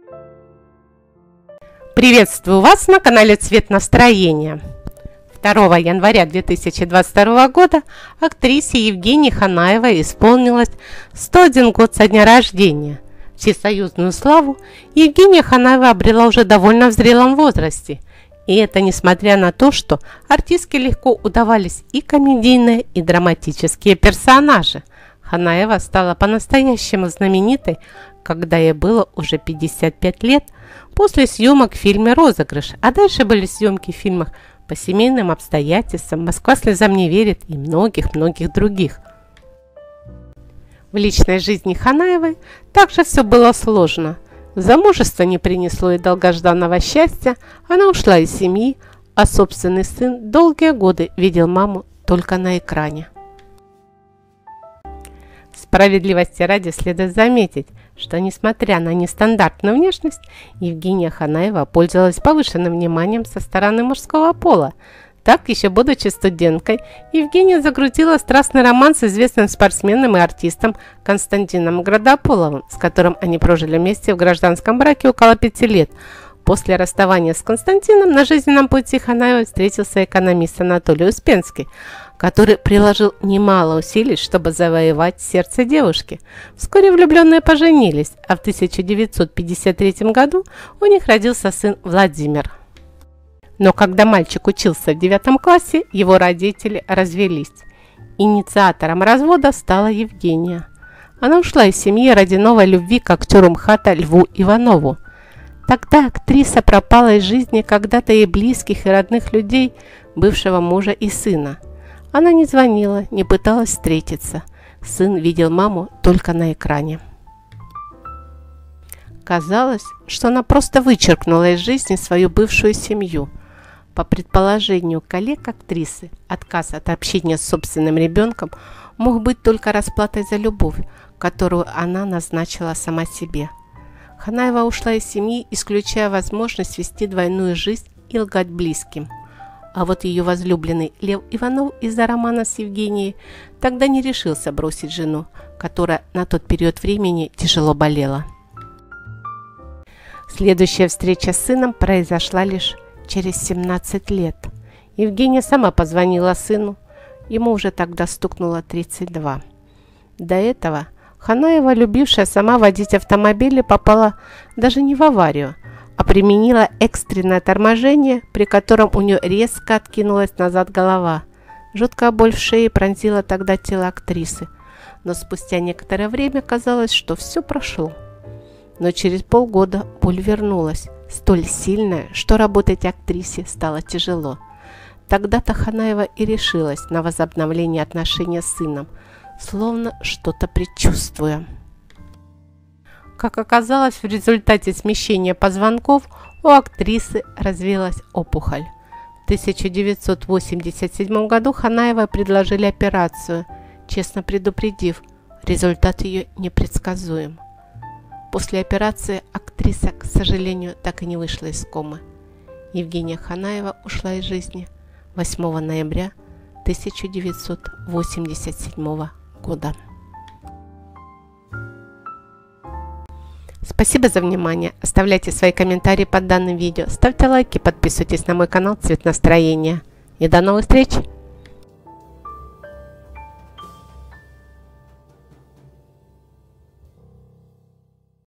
Приветствую вас на канале Цвет настроения. 2 января 2022 года актрисе Евгении Ханаевой исполнилось 101 год со дня рождения. Всесоюзную славу Евгения Ханаева обрела уже довольно в зрелом возрасте. И это несмотря на то, что артистке легко удавались и комедийные, и драматические персонажи. Ханаева стала по-настоящему знаменитой, когда ей было уже 55 лет, после съемок в фильме «Розыгрыш», а дальше были съемки в фильмах «По семейным обстоятельствам», «Москва слезам не верит» и многих-многих других. В личной жизни Ханаевой также все было сложно. Замужество не принесло ей долгожданного счастья, она ушла из семьи, а собственный сын долгие годы видел маму только на экране. Справедливости ради следует заметить, что, несмотря на нестандартную внешность, Евгения Ханаева пользовалась повышенным вниманием со стороны мужского пола. Так, еще будучи студенткой, Евгения закрутила страстный роман с известным спортсменом и артистом Константином Градополовым, с которым они прожили вместе в гражданском браке около 5 лет. После расставания с Константином на жизненном пути Ханаевой встретился экономист Анатолий Успенский, который приложил немало усилий, чтобы завоевать сердце девушки. Вскоре влюбленные поженились, а в 1953 году у них родился сын Владимир. Но когда мальчик учился в 9 классе, его родители развелись. Инициатором развода стала Евгения. Она ушла из семьи ради новой любви к актеру МХАТа Льву Иванову. Тогда актриса пропала из жизни когда-то ей близких и родных людей, бывшего мужа и сына. Она не звонила, не пыталась встретиться. Сын видел маму только на экране. Казалось, что она просто вычеркнула из жизни свою бывшую семью. По предположению коллег актрисы, отказ от общения с собственным ребенком мог быть только расплатой за любовь, которую она назначила сама себе. Ханаева ушла из семьи, исключая возможность вести двойную жизнь и лгать близким. А вот ее возлюбленный Лев Иванов из-за романа с Евгенией тогда не решился бросить жену, которая на тот период времени тяжело болела. Следующая встреча с сыном произошла лишь через 17 лет. Евгения сама позвонила сыну, ему уже тогда стукнуло 32. До этого Ханаева, любившая сама водить автомобили, попала даже не в аварию, а применила экстренное торможение, при котором у нее резко откинулась назад голова. Жуткая боль в шее пронзила тогда тело актрисы, но спустя некоторое время казалось, что все прошло. Но через полгода боль вернулась, столь сильная, что работать актрисе стало тяжело. Тогда-то Ханаева и решилась на возобновление отношений с сыном, словно что-то предчувствуя. Как оказалось, в результате смещения позвонков у актрисы развилась опухоль. В 1987 году Ханаевой предложили операцию, честно предупредив, результат ее непредсказуем. После операции актриса, к сожалению, так и не вышла из комы. Евгения Ханаева ушла из жизни 8 ноября 1987 года. Спасибо за внимание. Оставляйте свои комментарии под данным видео, ставьте лайки, подписывайтесь на мой канал Цвет настроения. И до новых встреч!